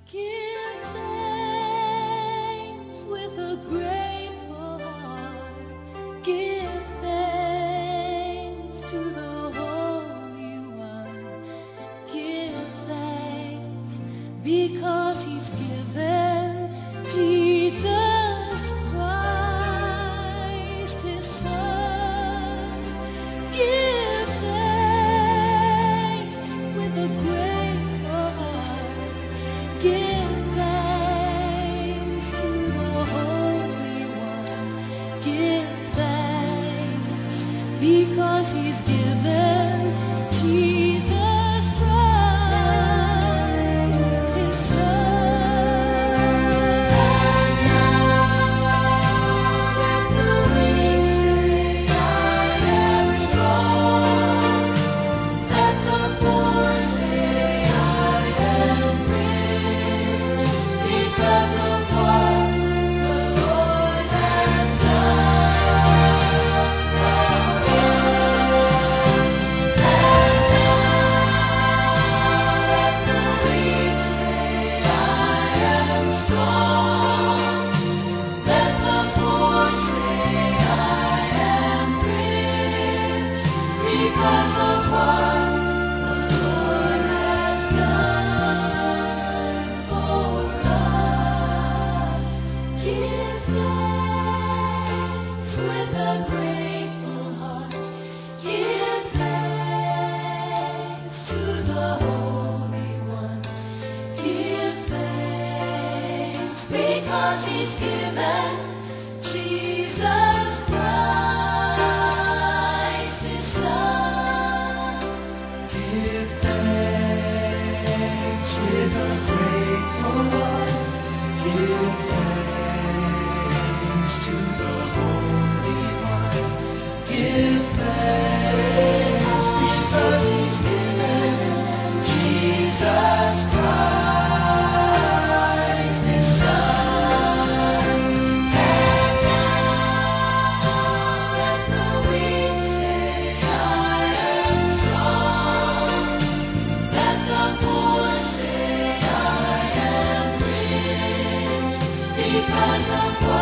Give thanks with a grateful heart. Give thanks to the Holy One. Give thanks because He's given Jesus Christ, His Son. Give thanks with a grateful heart. Give thanks to the Holy One. Give thanks because He's given Jesus Christ, His Son. And now let the weak say, I am strong. Let the poor say, I am rich, because of what the Lord has done for us. And now let the weak say, I am strong. Let the poor say, I am rich, because of what the Lord has done for us. Give thanks with a grateful heart. Give thanks to the Holy One. Give thanks because He's given Jesus Christ, His Son. Give thanks with a grateful heart. Give thanks to the Holy One. Give thanks because He's given Jesus Christ, His Son. And now let the weak say, I am strong. Let the poor say, I am rich, because of what